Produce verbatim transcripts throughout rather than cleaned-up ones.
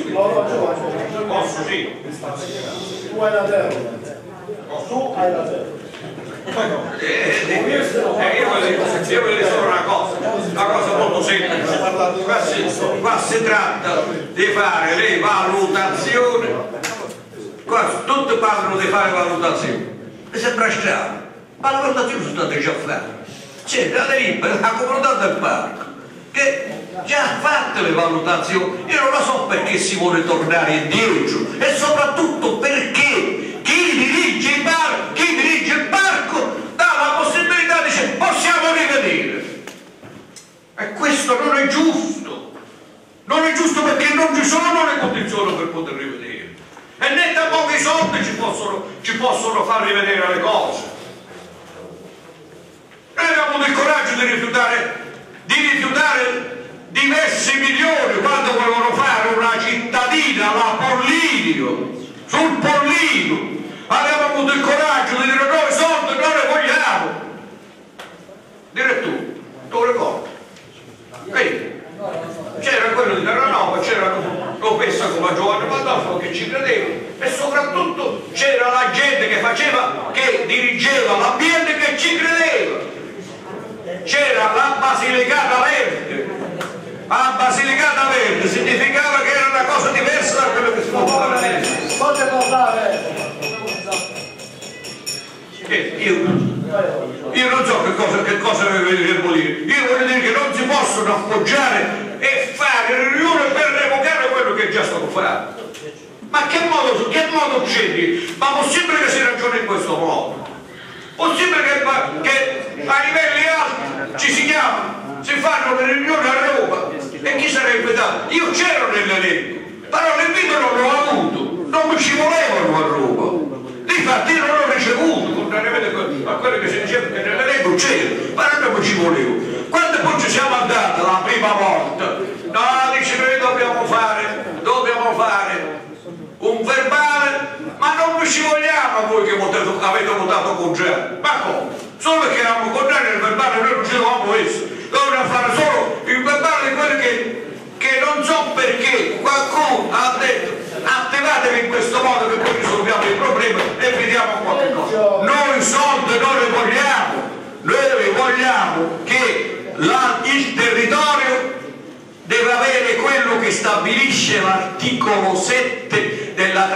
così. No, no, Giovanni. Posso, sì. Tu hai la terra. Tu hai la terra. Eh, eh, eh, io voglio dire solo una cosa, una cosa molto semplice. Qua si, qua si tratta di fare le valutazioni. Qua tutti parlano di fare valutazioni. Mi sembra strano, ma le valutazioni sono state già fatte. C'è la delibera, la comunità del parco, che già ha fatto le valutazioni. Io non lo so perché si vuole tornare indietro e soprattutto perché chi dirige il parco, chi dirige il parco dà la possibilità, dice possiamo rivedere. E questo non è giusto. Non è giusto perché non ci sono le condizioni per poter rivedere. E né tampoco i soldi ci possono, ci possono far rivedere le cose. Noi abbiamo avuto il coraggio di rifiutare, di rifiutare diversi milioni quando volevano fare una cittadina, la Pollinio, sul Pollino. Abbiamo avuto il coraggio di dire no, i soldi non ne vogliamo. Dire tu, tu lo ricordi? C'era quello di Terranova, c'era lo pensa come Giovanni Pandolfo che ci credeva e soprattutto c'era la gente che faceva, che dirigeva l'ambiente che ci credeva. C'era la Basilicata Verde. La Basilicata Verde significava che era una cosa diversa da quello che si può fare adesso. Fate parlare. Io, io non so che cosa, che cosa voglio dire. Io voglio dire che non si possono appoggiare e fare riunioni per revocare quello che è già stato fatto. Ma che modo, che modo c'è? Ma possibile che si ragioni in questo modo? Possibile che, che a livelli alti ci si chiama, si fanno le riunioni a Roma e chi sarà invitato? Io c'ero nell'elenco, però l'invito non l'ho avuto, non mi ci volevano a Roma. Difatti io non l'ho ricevuto, contrariamente a quello che si diceva che nell'elenco c'era, ma non mi ci volevo. Quando poi ci siamo andati la prima volta, no, dice noi dobbiamo fare, dobbiamo fare un verbale, ma non vi ci vogliamo voi che votate, avete votato contrario. Ma come? Solo perché eravamo contrari al verbale noi non ci dovevamo questo, dovevamo fare solo il verbale di quelli che, che non so perché qualcuno ha detto attivatevi in questo modo che poi risolviamo il problema e vediamo qualche cosa. Noi soldi non ne vogliamo, noi vogliamo che la, il territorio deve avere quello che stabilisce l'articolo sette della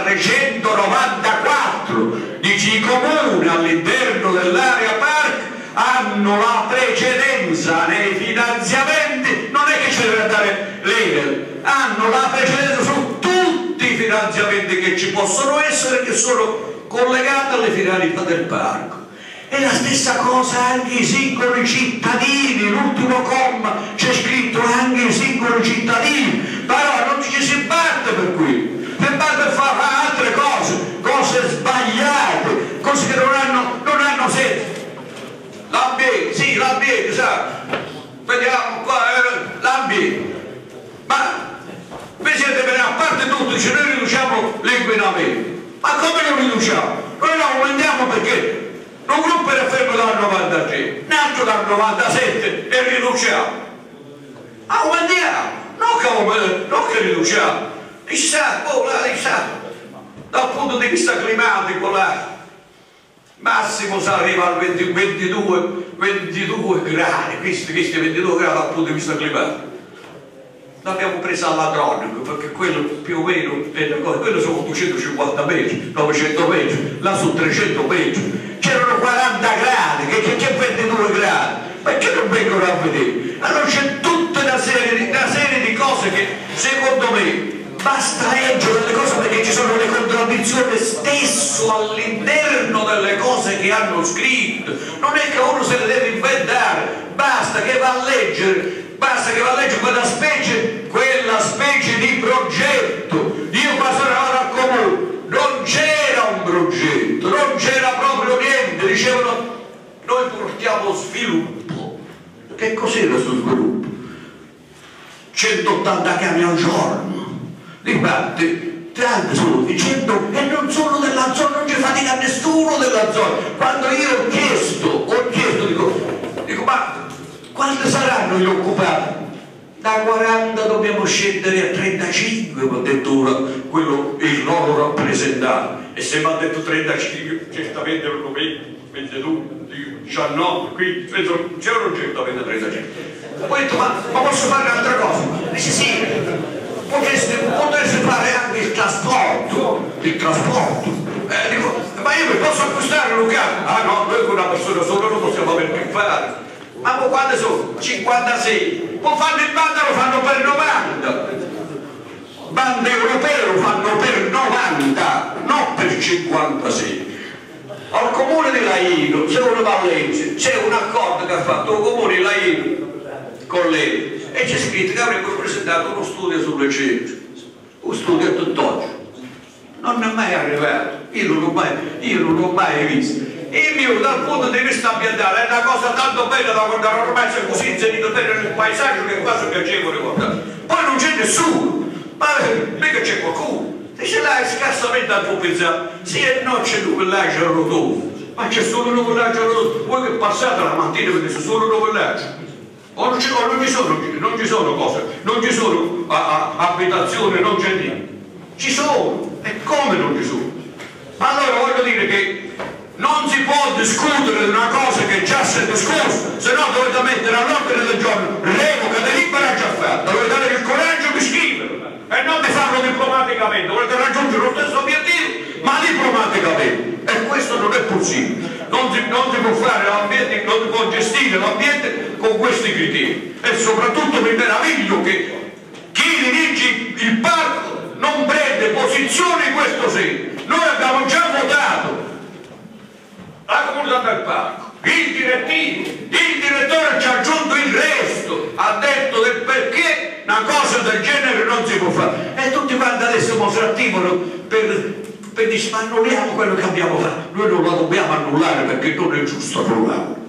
trecentonovantaquattro, dice i comuni all'interno dell'area park hanno la precedenza nei finanziamenti, non è che ci deve andare l'Enel, hanno la precedenza su tutti i finanziamenti che ci possono essere che sono collegati alle finalità del parco. E la stessa cosa anche i singoli cittadini, l'ultimo comma c'è scritto anche i singoli cittadini, però non ci si batte per qui, si batte per fare altre cose, cose sbagliate, cose che non hanno, non hanno senso. L'ambiente, sì, l'ambiente, sa, vediamo qua, eh, l'ambiente, ma vi siete bene, a parte tutto, dice noi riduciamo l'inquinamento, ma come lo riduciamo? Noi lo aumentiamo perché un gruppo era fermo dal novantatré, un altro dal novantasette e riduciamo. Aumentiamo, non che, non che riduciamo. Chissà, oh là, chissà, dal punto di vista climatico là, massimo si arriva al ventidue, ventidue gradi, questi, questi ventidue gradi dal punto di vista climatico. L'abbiamo presa all'adronico perché quello più o meno, quello sono duecentocinquanta metri, novecento metri, là su trecento metri. C'erano quaranta gradi, che c'è ventidue gradi, perché non vengono a vedere? Allora c'è tutta una serie, di, una serie di cose che secondo me basta leggere delle cose perché ci sono le contraddizioni stesso all'interno delle cose che hanno scritto, non è che uno se le deve inventare, basta che va a leggere, basta che va a leggere quella specie, quella specie di progetto. Io quando ero al comune non c'era un progetto, non c'era proprio niente, dicevano noi portiamo sviluppo. Che cos'era questo sviluppo? centottanta camion al giorno, infatti tanti sono cento e non sono della zona, non ci fatica nessuno della zona. Quando io ho chiesto, ho chiesto, dico, dico ma quanti saranno gli occupati? Da quaranta dobbiamo scendere a trentacinque, mi ha detto allora quello è il loro rappresentante, e se mi ha detto trentacinque certamente erano venti, ventidue, diciannove, quindi c'erano certamente trentacinque. Poi ho detto ma, ma posso fare un'altra cosa? Dice sì, potreste, potreste fare anche il trasporto, il trasporto. Eh, dico, ma io mi posso acquistare un carro? Ah no, noi con una persona sola non possiamo aver che fare. Ma quante sono? cinquantasei. Poi fanno il bando, lo fanno per novanta. Bando europeo lo fanno per novanta, non per cinquantasei. Al comune di Laino, se uno va a leggere, c'è un accordo che ha fatto il comune di Laino con lei e c'è scritto che avrebbero presentato uno studio sulle ceneri, un studio a tutt'oggi. Non è mai arrivato, io non l'ho mai, io non l'ho mai visto. E il mio dal punto di vista ambientale è una cosa tanto bella da guardare, ormai c'è così inserito bene nel paesaggio che è quasi piacevole guardare. Poi non c'è nessuno, ma mica c'è qualcuno. Dice là è scarsamente a tuo pensare, sì e no c'è un villaggio a Rotondo, ma c'è solo un villaggio a Rotondo, voi che passate la mattina vedete solo un villaggio. O non ci, o non ci sono, non ci sono cose, non ci sono a, a, abitazioni, non c'è niente. Ci sono, e come non ci sono? Allora voglio dire che non si può discutere di una cosa che già si è discussa, se no dovete mettere all'ordine del giorno revoca delibera già fatta, dovete avere il coraggio di scriverlo e non di farlo diplomaticamente, volete raggiungere lo stesso obiettivo ma diplomaticamente, e questo non è possibile. Non si, non si può fare l'ambiente, non si può gestire l'ambiente con questi criteri, e soprattutto mi meraviglio che chi dirige il parco non prende posizione in questo senso. Noi abbiamo già votato la comunità del parco, il direttivo, il direttore ci ha aggiunto il resto, ha detto del perché una cosa del genere non si può fare, e tutti quanti adesso si attivano per per dire ma annulliamo quello che abbiamo fatto. Noi non lo dobbiamo annullare perché non è giusto annullarlo.